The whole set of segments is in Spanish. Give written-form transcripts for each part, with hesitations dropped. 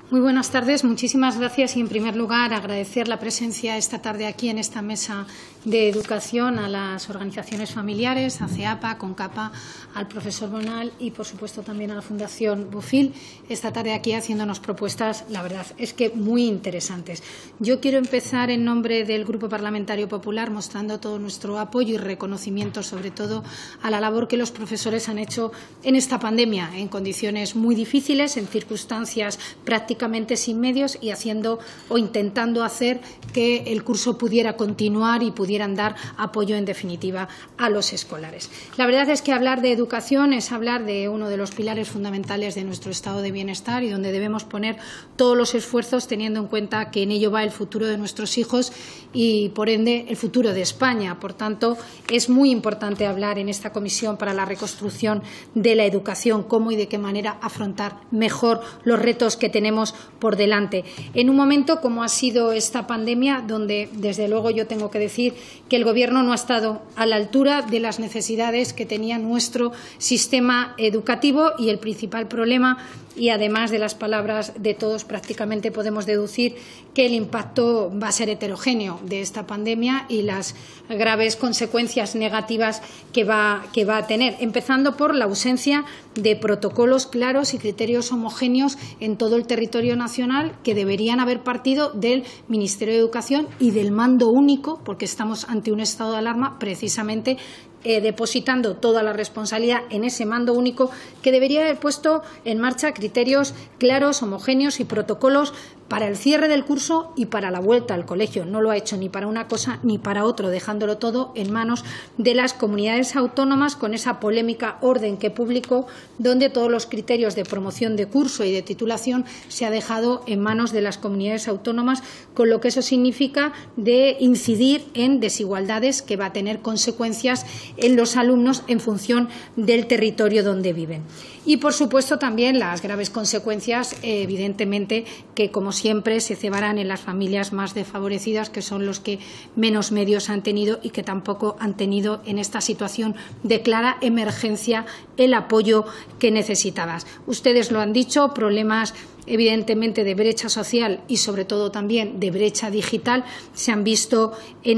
Muy buenas tardes. Muchísimas gracias y, en primer lugar, agradecer la presencia esta tarde aquí en esta mesa de educación a las organizaciones familiares, a CEAPA, CONCAPA, al profesor Bonal y, por supuesto, también a la Fundación Bofill, esta tarde aquí haciéndonos propuestas, la verdad, es que muy interesantes. Yo quiero empezar en nombre del Grupo Parlamentario Popular mostrando todo nuestro apoyo y reconocimiento, sobre todo, a la labor que los profesores han hecho en esta pandemia, en condiciones muy difíciles, en circunstancias prácticamente sin medios y haciendo o intentando hacer que el curso pudiera continuar y pudieran dar apoyo, en definitiva, a los escolares. La verdad es que hablar de educación es hablar de uno de los pilares fundamentales de nuestro estado de bienestar y donde debemos poner todos los esfuerzos teniendo en cuenta que en ello va el futuro de nuestros hijos y, por ende, el futuro de España. Por tanto, es muy importante hablar en esta Comisión para la Reconstrucción de la Educación, cómo y de qué manera afrontar mejor los retos que tenemos por delante. En un momento como ha sido esta pandemia, donde, desde luego, yo tengo que decir que el Gobierno no ha estado a la altura de las necesidades que tenía nuestro sistema educativo y el principal problema, y además de las palabras de todos, prácticamente podemos deducir que el impacto va a ser heterogéneo de esta pandemia y las graves consecuencias negativas que va a tener, empezando por la ausencia de protocolos claros y criterios homogéneos en todo el territorio nacional que deberían haber partido del Ministerio de Educación y del mando único, porque estamos ante un estado de alarma precisamente depositando toda la responsabilidad en ese mando único que debería haber puesto en marcha criterios claros, homogéneos y protocolos para el cierre del curso y para la vuelta al colegio. No lo ha hecho ni para una cosa ni para otro, dejándolo todo en manos de las comunidades autónomas con esa polémica orden que publicó, donde todos los criterios de promoción de curso y de titulación se ha dejado en manos de las comunidades autónomas, con lo que eso significa de incidir en desigualdades que va a tener consecuencias en los alumnos en función del territorio donde viven. Y, por supuesto, también las graves consecuencias, evidentemente, que, como siempre, se cebarán en las familias más desfavorecidas, que son los que menos medios han tenido y que tampoco han tenido en esta situación de clara emergencia el apoyo que necesitaban. Ustedes lo han dicho, problemas evidentemente de brecha social y, sobre todo, también de brecha digital se han visto en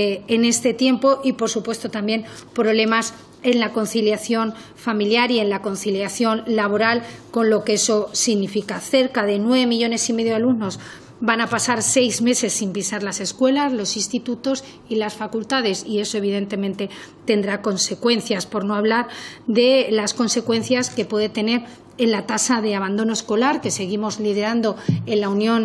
este tiempo y, por supuesto, también problemas en la conciliación familiar y en la conciliación laboral, con lo que eso significa. Cerca de 9,5 millones de alumnos van a pasar 6 meses sin pisar las escuelas, los institutos y las facultades, y eso evidentemente tendrá consecuencias, por no hablar de las consecuencias que puede tener en la tasa de abandono escolar, que seguimos liderando en la Unión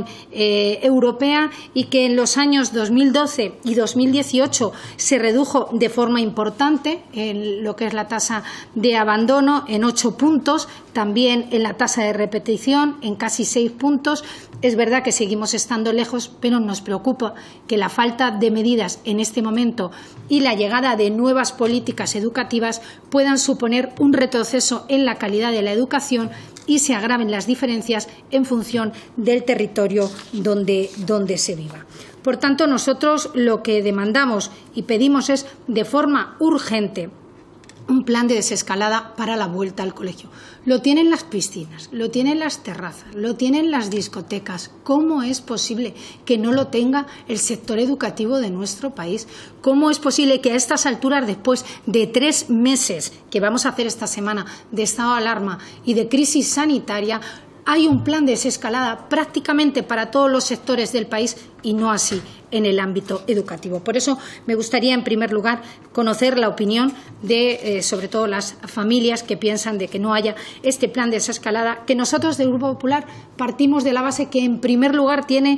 Europea y que en los años 2012 y 2018 se redujo de forma importante en lo que es la tasa de abandono en 8 puntos, también en la tasa de repetición en casi 6 puntos. Es verdad que seguimos estando lejos, pero nos preocupa que la falta de medidas en este momento y la llegada de nuevas políticas educativas puedan suponer un retroceso en la calidad de la educación y se agraven las diferencias en función del territorio donde se viva. Por tanto, nosotros lo que demandamos y pedimos es, de forma urgente, un plan de desescalada para la vuelta al colegio. Lo tienen las piscinas, lo tienen las terrazas, lo tienen las discotecas. ¿Cómo es posible que no lo tenga el sector educativo de nuestro país? ¿Cómo es posible que a estas alturas, después de 3 meses que vamos a hacer esta semana de estado de alarma y de crisis sanitaria, hay un plan de desescalada prácticamente para todos los sectores del país y no así en el ámbito educativo? Por eso me gustaría, en primer lugar, conocer la opinión de, sobre todo, las familias que piensan de que no haya este plan de desescalada, que nosotros del Grupo Popular partimos de la base que, en primer lugar, tiene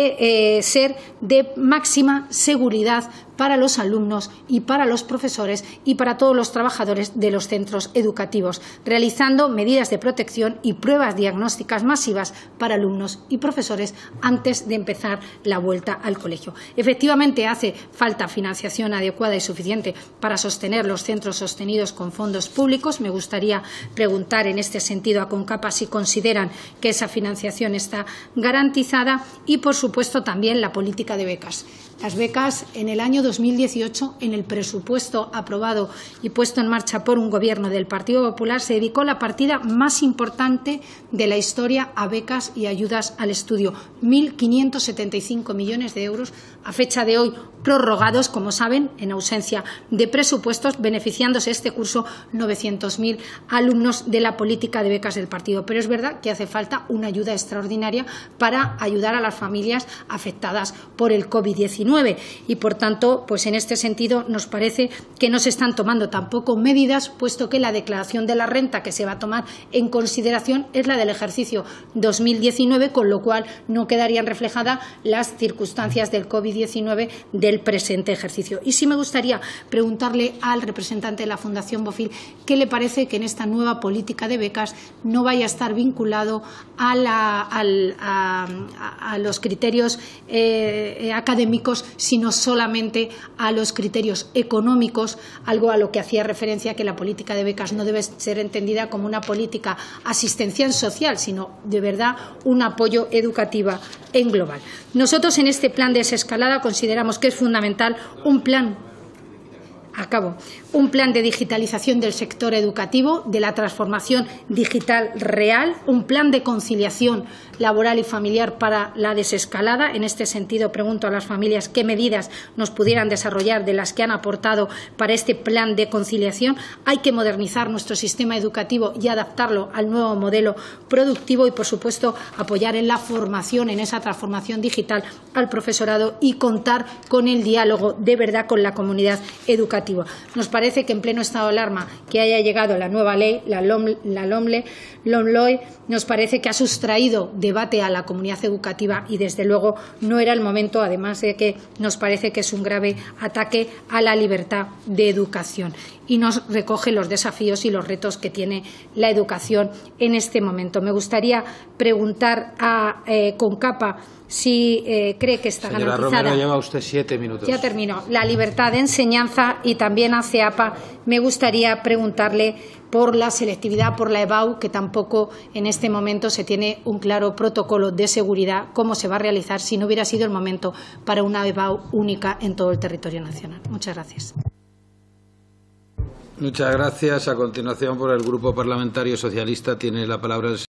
que ser de máxima seguridad para los alumnos y para los profesores y para todos los trabajadores de los centros educativos, realizando medidas de protección y pruebas diagnósticas masivas para alumnos y profesores antes de empezar la vuelta al colegio. Efectivamente, hace falta financiación adecuada y suficiente para sostener los centros sostenidos con fondos públicos. Me gustaría preguntar en este sentido a CONCAPA si consideran que esa financiación está garantizada y, por supuesto, también la política de becas. Las becas en el año 2018, en el presupuesto aprobado y puesto en marcha por un gobierno del Partido Popular, se dedicó la partida más importante de la historia a becas y ayudas al estudio, 1.575 millones de euros, a fecha de hoy prorrogados, como saben, en ausencia de presupuestos, beneficiándose este curso 900.000 alumnos de la política de becas del partido. Pero es verdad que hace falta una ayuda extraordinaria para ayudar a las familias afectadas por el COVID-19 y, por tanto, pues en este sentido nos parece que no se están tomando tampoco medidas, puesto que la declaración de la renta que se va a tomar en consideración es la del ejercicio 2019, con lo cual no quedarían reflejadas las circunstancias del COVID-19 del presente ejercicio. Y sí me gustaría preguntarle al representante de la Fundación Bofill qué le parece que en esta nueva política de becas no vaya a estar vinculado a los criterios académicos, sino solamente a los criterios económicos, algo a lo que hacía referencia, que la política de becas no debe ser entendida como una política asistencial social, sino de verdad un apoyo educativo en global. Nosotros en este plan de desescalada consideramos que es fundamental un plan de digitalización del sector educativo, de la transformación digital real, un plan de conciliación laboral y familiar para la desescalada. En este sentido, pregunto a las familias qué medidas nos pudieran desarrollar de las que han aportado para este plan de conciliación. Hay que modernizar nuestro sistema educativo y adaptarlo al nuevo modelo productivo y, por supuesto, apoyar en la formación, en esa transformación digital al profesorado y contar con el diálogo de verdad con la comunidad educativa. Nos parece que en pleno estado de alarma que haya llegado la nueva ley, la LOMLOE, nos parece que ha sustraído debate a la comunidad educativa y, desde luego, no era el momento, además de que nos parece que es un grave ataque a la libertad de educación y nos recoge los desafíos y los retos que tiene la educación en este momento. Me gustaría preguntar a CONCAPA si cree que está Señora garantizada. Romero, lleva usted 7 minutos. Ya termino. La libertad de enseñanza, y también a CEAPA me gustaría preguntarle por la selectividad, por la EBAU, que tampoco en este momento se tiene un claro protocolo de seguridad, cómo se va a realizar si no hubiera sido el momento para una EBAU única en todo el territorio nacional. Muchas gracias. Muchas gracias. A continuación, por el Grupo Parlamentario Socialista, tiene la palabra el